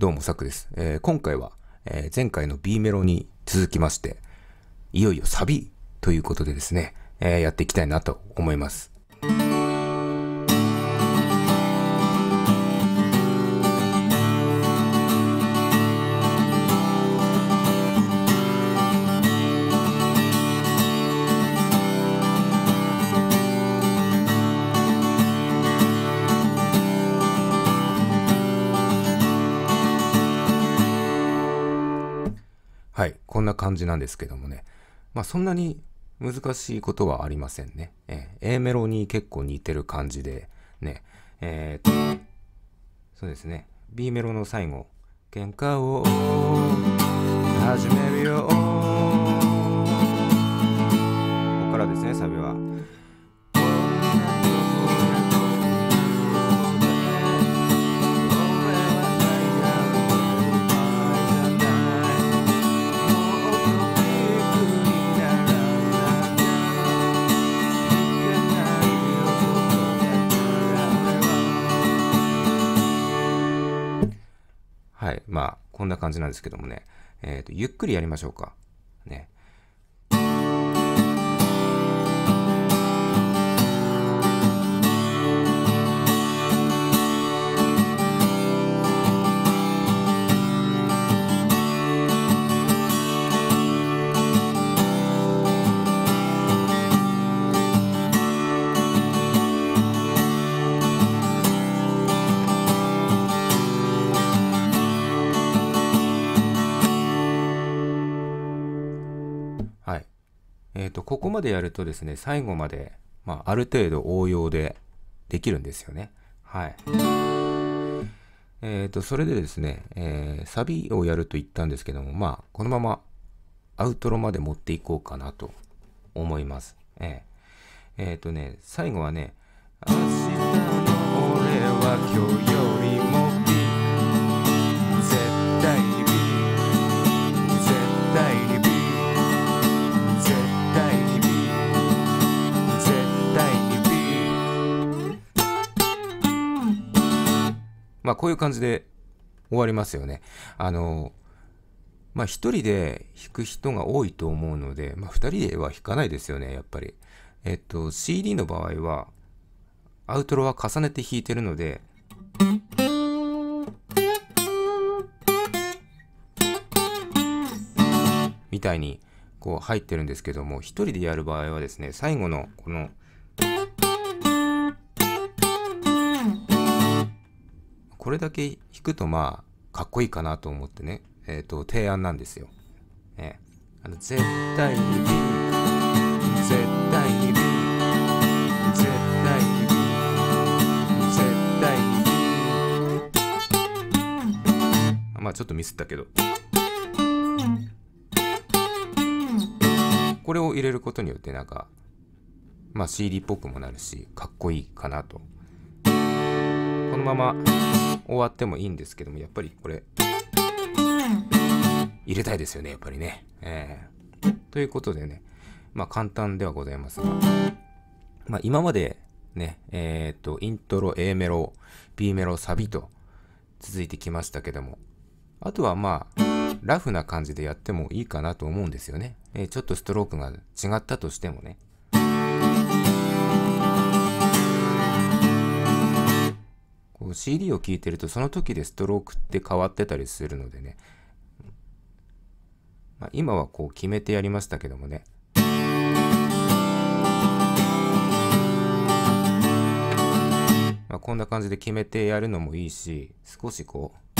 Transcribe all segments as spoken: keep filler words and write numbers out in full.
どうもサクです。えー今回は、えー前回の B メロに続きまして、いよいよサビということでですね、えーやっていきたいなと思います。はい、こんな感じなんですけどもね。まあそんなに難しいことはありませんね。えー A メロに結構似てる感じで、ね。えーと、そうですね。B メロの最後、喧嘩を始めるよ。ここからですね、サビは。はい。まあ、こんな感じなんですけどもね。えっと、ゆっくりやりましょうか。ね。はい。えっと、ここまでやるとですね、最後まで、まあ、ある程度応用でできるんですよね。はい。えっと、それでですね、えーサビをやると言ったんですけども、まあ、このままアウトロまで持っていこうかなと思います。えー、えーとね、最後はね、明日の俺は今日よりもビール、絶対にビール、絶対にビール、絶対にビール、絶対にビール。まあこういう感じで終わりますよね。あの、まあ一人で弾く人が多いと思うので、まあ二人では弾かないですよね、やっぱり。えっと、シーディー の場合は、アウトロは重ねて弾いてるので、みたいにこう入ってるんですけども、一人でやる場合はですね、最後のこの、これだけ弾くとまあ、かっこいいかなと思ってね、えっと、提案なんですよ。ね、あの絶対に B、絶対に B、絶対に B、絶対に B。まあちょっとミスったけど。これを入れることによってなんか、まあ シーディー っぽくもなるし、かっこいいかなと。このまま終わってもいいんですけども、やっぱりこれ、入れたいですよね、やっぱりね。えー、ということでね、まあ簡単ではございますが、まあ今までね、えっと、イントロ、A メロ、B メロ、サビと続いてきましたけども、あとはまあ、ラフな感じでやってもいいかなと思うんですよね。えー、ちょっとストロークが違ったとしてもね。こう シーディー を聴いてるとその時でストロークって変わってたりするのでね、まあ、今はこう決めてやりましたけどもね。まあ、こんな感じで決めてやるのもいいし、少しこう、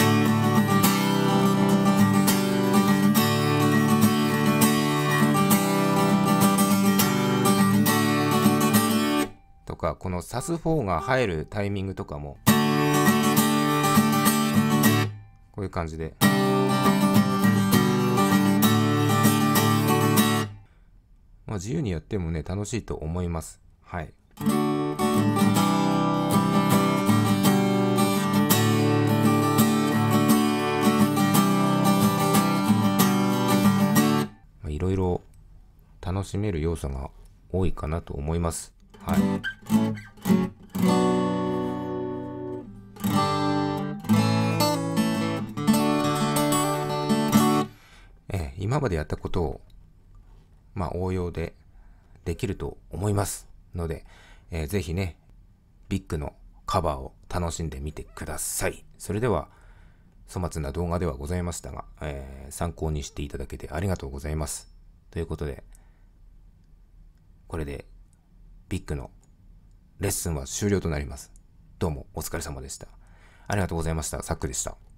とか、このサスフォーが入るタイミングとかも、こういう感じで。まあ自由にやってもね、楽しいと思います。はい。まあいろいろ楽しめる要素が多いかなと思います。はい。 えー今までやったことを、まあ、応用でできると思いますので、えーぜひね、ビッグのカバーを楽しんでみてください。それでは、粗末な動画ではございましたが、えー参考にしていただけてありがとうございます。ということで、これでビッグのレッスンは終了となります。どうもお疲れ様でした。ありがとうございました。サックでした。